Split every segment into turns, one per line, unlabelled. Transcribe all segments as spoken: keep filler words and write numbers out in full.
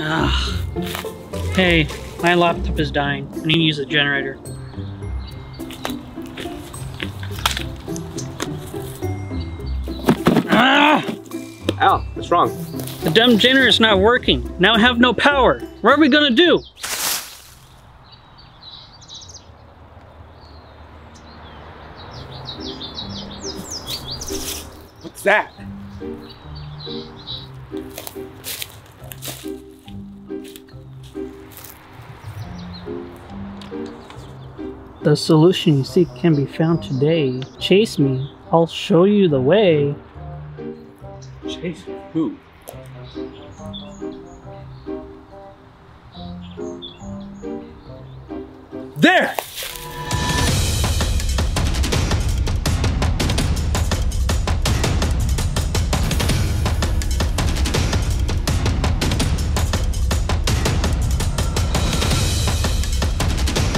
Ugh. Hey, my laptop is dying. I need to use the generator. Ah!
Al, what's wrong?
The dumb generator is not working. Now I have no power. What are we gonna do?
What's that?
The solution you seek can be found today. Chase me. I'll show you the way.
Chase who? There!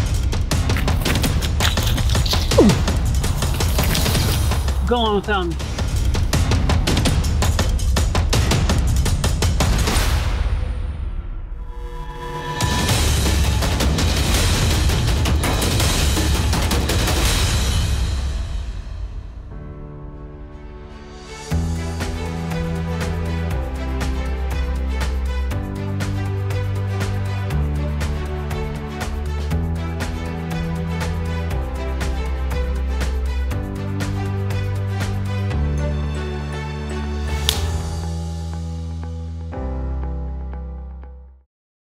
Go on without me.